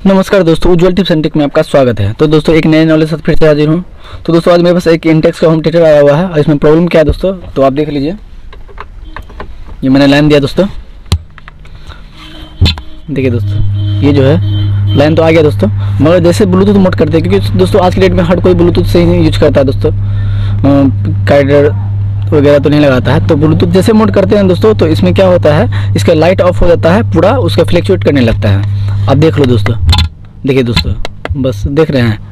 नमस्कार दोस्तों, उज्ज्वल tips and trick में आपका स्वागत है। तो दोस्तों एक नए नॉलेज साथ फिर से हाजिर हूँ। तो दोस्तों आज मेरे पास एक इंटेक्स का होम थिएटर आया हुआ है और इसमें प्रॉब्लम क्या है दोस्तों, तो आप देख लीजिए। ये मैंने लाइन दिया दोस्तों, देखिए दोस्तों ये जो है लाइन तो आ गया दोस्तों, मगर जैसे ब्लूटूथ मोड करते हैं, क्योंकि दोस्तों आज की डेट में हर कोई ब्लूटूथ से ही यूज करता है दोस्तों, कार्डर वगैरह तो नहीं लगाता है। तो ब्लूटूथ जैसे मोड करते हैं दोस्तों, तो इसमें क्या होता है, इसका लाइट ऑफ हो जाता है, पूरा उसका फ्लैक्चुएट करने लगता है। आप देख लो दोस्तों, देखिए दोस्तों, बस देख रहे हैं,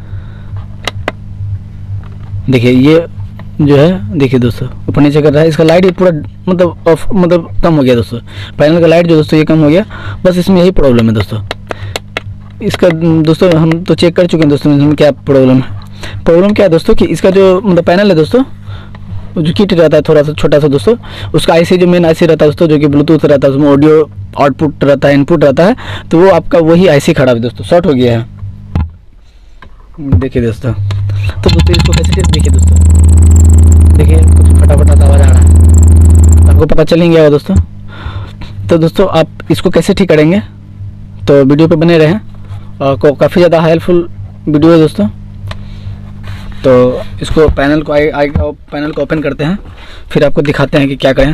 देखिए ये जो है, देखिए दोस्तों ऊपर नीचे कर रहा है, इसका लाइट ही पूरा मतलब ऑफ, मतलब कम हो गया दोस्तों। पैनल का लाइट जो दोस्तों ये कम हो गया, बस इसमें यही प्रॉब्लम है दोस्तों। इसका दोस्तों हम तो चेक कर चुके हैं दोस्तों, इसमें क्या प्रॉब्लम है। प्रॉब्लम क्या है दोस्तों कि इसका जो मतलब पैनल है दोस्तों, जो किट रहता है थोड़ा सा छोटा सा दोस्तों, उसका आईसी जो मेन आईसी रहता है दोस्तों, जो कि ब्लूटूथ रहता है, उसमें ऑडियो आउटपुट रहता है, इनपुट रहता है, तो वो आपका वही आईसी खराब है दोस्तों, शॉर्ट हो गया है। देखिए दोस्तों, तो दोस्तों इसको कैसे, देखिए दोस्तों, देखिए कुछ फटाफट आवाज़ आ रहा है, आपको पता चल ही गया होगा दोस्तों। तो दोस्तों आप इसको कैसे ठीक करेंगे, तो वीडियो पे बने रहें, और काफ़ी ज़्यादा हेल्पफुल वीडियो है दोस्तों। तो इसको पैनल को ओपन करते हैं, फिर आपको दिखाते हैं कि क्या करें।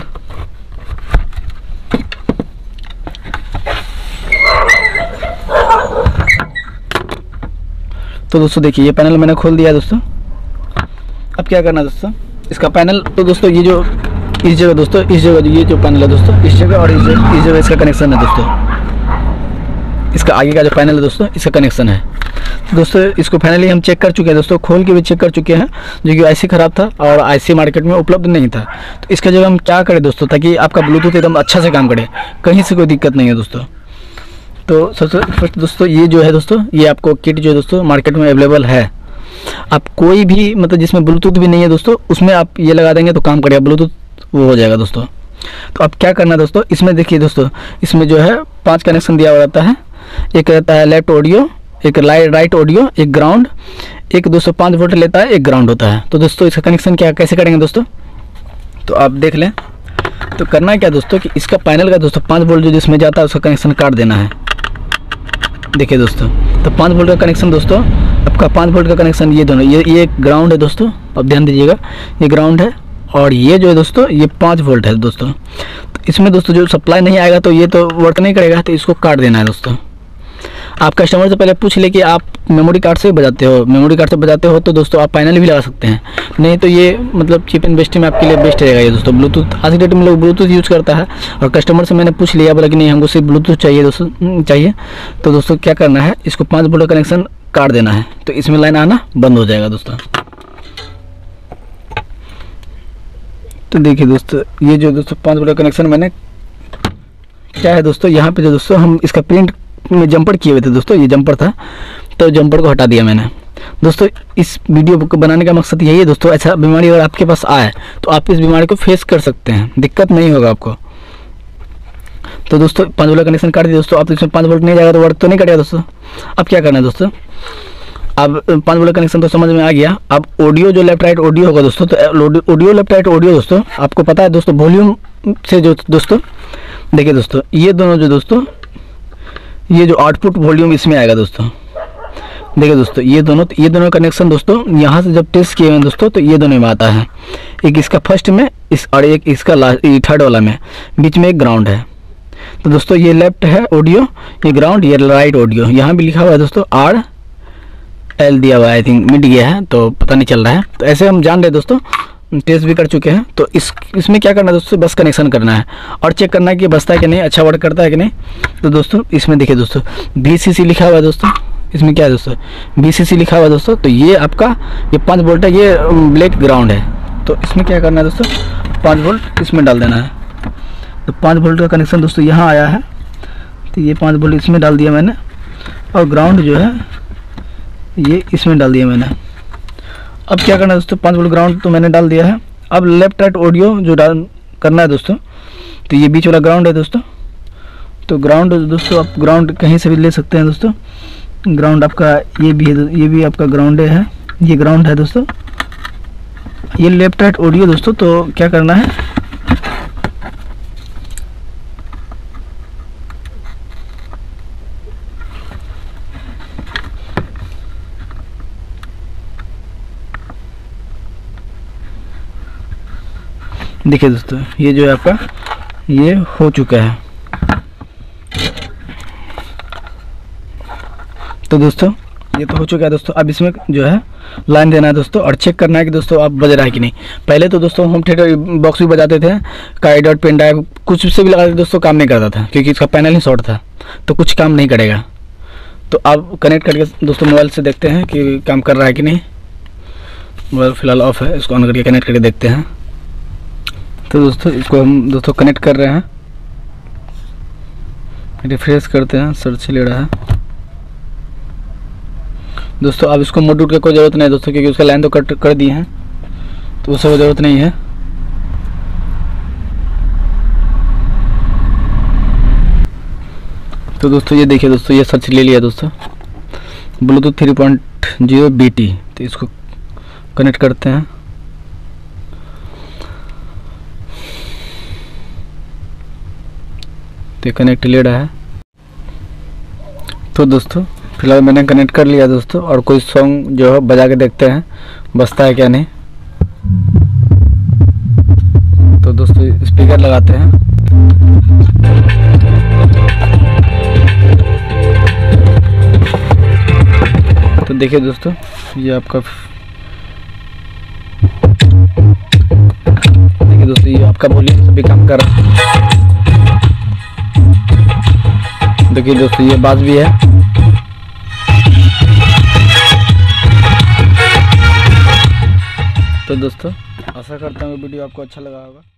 तो दोस्तों देखिए ये पैनल मैंने खोल दिया दोस्तों। अब क्या करना है दोस्तों, इसका पैनल, तो दोस्तों ये जो इस जगह दोस्तों, इस जगह ये जो पैनल है दोस्तों, इस जगह और इस जगह इसका कनेक्शन है दोस्तों। इसका आगे का जो पैनल है दोस्तों, इसका कनेक्शन है दोस्तों। इसको फाइनली हम चेक कर चुके हैं दोस्तों, खोल के भी चेक कर चुके हैं, जो कि आईसी ख़राब था और आईसी मार्केट में उपलब्ध नहीं था। तो इसका जगह हम क्या करें दोस्तों, ताकि आपका ब्लूटूथ एकदम अच्छा से काम करे, कहीं से कोई दिक्कत नहीं है दोस्तों। तो सबसे फर्स्ट दोस्तों ये जो है दोस्तों, ये आपको किट जो है दोस्तों मार्केट में अवेलेबल है। आप कोई भी मतलब जिसमें ब्लूटूथ भी नहीं है दोस्तों, उसमें आप ये लगा देंगे तो काम करेगा, ब्लूटूथ वो हो जाएगा दोस्तों। तो अब क्या करना है दोस्तों, इसमें देखिए दोस्तों, इसमें जो है 5 कनेक्शन दिया हुआ रहता है। एक रहता है लेफ्ट ऑडियो, एक राइट ऑडियो, एक ग्राउंड, एक 205 वोल्ट लेता है, एक ग्राउंड होता है। तो दोस्तों इसका कनेक्शन क्या कैसे करेंगे दोस्तों, तो आप देख लें। तो करना है क्या दोस्तों कि इसका पैनल का दोस्तों 5 वोल्ट जो जिसमें जाता है उसका कनेक्शन काट देना है। देखिए दोस्तों, तो 5 वोल्ट का कनेक्शन दोस्तों, आपका 5 वोल्ट का कनेक्शन ये दोनों, ये ग्राउंड है दोस्तों, अब ध्यान दीजिएगा, ये ग्राउंड है और ये जो है दोस्तों ये 5 वोल्ट है दोस्तों। तो इसमें दोस्तों जो सप्लाई नहीं आएगा तो ये तो वर्क नहीं करेगा, तो इसको काट देना है दोस्तों। आप कस्टमर से पहले पूछ ले कि आप मेमोरी कार्ड से बजाते हो, मेमोरी कार्ड से बजाते हो तो दोस्तों आप पैनल भी लगा सकते हैं, नहीं तो ये मतलब चीप एंड बेस्ट में आपके लिए बेस्ट रहेगा ये दोस्तों। ब्लूटूथ आज की डेट में लोग ब्लूटूथ यूज़ करता है, और कस्टमर से मैंने पूछ लिया, बोला कि नहीं हमको सिर्फ ब्लूटूथ चाहिए दोस्तों, चाहिए। तो दोस्तों क्या करना है, इसको 5 वोल्ट का कनेक्शन काट देना है, तो इसमें लाइन आना बंद हो जाएगा दोस्तों। तो देखिए दोस्तों, ये जो दोस्तों 5 वोल्ट का कनेक्शन मैंने क्या है दोस्तों, यहाँ पे जो दोस्तों हम इसका प्रिंट में जंपर किए हुए थे दोस्तों, ये जंपर था, तो जंपर को हटा दिया मैंने दोस्तों। इस वीडियो को बनाने का मकसद यही है दोस्तों, ऐसा बीमारी अगर आपके पास आए तो आप इस बीमारी को फेस कर सकते हैं, दिक्कत नहीं होगा आपको। तो दोस्तों 5 वोल्ट कनेक्शन काट दिया दोस्तों। आप इसमें 5 वोल्ट नहीं जाएगा तो वर्क तो नहीं करेगा दोस्तों। अब क्या करना है दोस्तों, अब 5 वोल्ट कनेक्शन तो समझ में आ गया। अब ऑडियो जो लेफ्ट राइट ऑडियो होगा दोस्तों, तो ऑडियो लेफ्ट राइट ऑडियो दोस्तों आपको पता है दोस्तों, वॉल्यूम से जो दोस्तों, देखिए दोस्तों ये दोनों जो दोस्तों, ये जो आउटपुट वॉल्यूम इसमें आएगा दोस्तों। देखिए दोस्तों ये दोनों कनेक्शन दोस्तों यहाँ से जब टेस्ट किए हैं दोस्तों, तो ये दोनों में आता है, एक इसका फर्स्ट में और एक इसका लास्ट थर्ड वाला में, बीच में एक ग्राउंड है। तो दोस्तों ये लेफ्ट है ऑडियो, ये ग्राउंड, ये राइट ऑडियो। यहाँ भी लिखा हुआ है दोस्तों RL दिया हुआ है, आई थिंक मिट गया है तो पता नहीं चल रहा है। तो ऐसे हम जान रहे दोस्तों, टेस्ट भी कर चुके हैं। तो इसमें क्या करना है दोस्तों, बस कनेक्शन करना है और चेक करना है कि बसता है कि नहीं, अच्छा वर्क करता है कि नहीं। तो दोस्तों इसमें देखिए दोस्तों VCC लिखा हुआ है दोस्तों, इसमें क्या है दोस्तों VCC लिखा हुआ है दोस्तों। तो ये आपका ये 5 वोल्ट है, ये ब्लैक ग्राउंड है। तो इसमें क्या करना है दोस्तों, 5 वोल्ट इसमें डाल देना है। तो 5 वोल्ट का कनेक्शन दोस्तों यहाँ आया है, तो ये 5 वोल्ट इसमें डाल दिया मैंने, और ग्राउंड जो है ये इसमें डाल दिया मैंने। अब क्या करना है दोस्तों, 5 वोल्ट ग्राउंड तो मैंने डाल दिया है। अब लेफ्ट राइट ऑडियो जो डाल करना है दोस्तों, तो ये बीच वाला ग्राउंड है दोस्तों। तो ग्राउंड दोस्तों आप ग्राउंड कहीं से भी ले सकते हैं दोस्तों। ग्राउंड आपका ये भी आपका ग्राउंड है, ये ग्राउंड है दोस्तों। ये लेफ्ट राइट ऑडियो दोस्तों, तो क्या करना है, देखिए दोस्तों, ये जो है आपका ये हो चुका है। तो दोस्तों ये तो हो चुका है दोस्तों। अब इसमें जो है लाइन देना है दोस्तों, और चेक करना है कि दोस्तों आप बज रहा है कि नहीं। पहले तो दोस्तों होम थिएटर बॉक्स भी बजाते थे, काई डॉट पेन ड्राइव कुछ से भी लगाते दोस्तों, काम नहीं करता था क्योंकि इसका पैनल ही शॉर्ट था, तो कुछ काम नहीं करेगा। तो आप कनेक्ट करके दोस्तों मोबाइल से देखते हैं कि काम कर रहा है कि नहीं। मोबाइल फिलहाल ऑफ है, इसको ऑन करके कनेक्ट करके देखते हैं। तो दोस्तों इसको हम दोस्तों कनेक्ट कर रहे हैं, रिफ्रेश करते हैं, सर्च ले रहा है दोस्तों। अब इसको मोड की कोई ज़रूरत नहीं है दोस्तों, क्योंकि उसका लाइन तो कट कर दिए हैं, तो उससे कोई ज़रूरत नहीं है। तो दोस्तों ये देखिए दोस्तों, ये सर्च ले लिया दोस्तों, ब्लूटूथ 3.0 BT। तो इसको कनेक्ट करते हैं। तो कनेक्ट ले रहा है। तो दोस्तों फिलहाल मैंने कनेक्ट कर लिया दोस्तों, और कोई सॉन्ग जो है बजा के देखते हैं बजता है क्या नहीं। तो दोस्तों स्पीकर लगाते हैं। तो देखिए दोस्तों, ये आपका देखिए दोस्तों, ये आपका वॉल्यूम सभी काम कर रहा है। देखिए दोस्तों ये बात भी है। तो दोस्तों आशा करता हूँ वीडियो आपको अच्छा लगा होगा।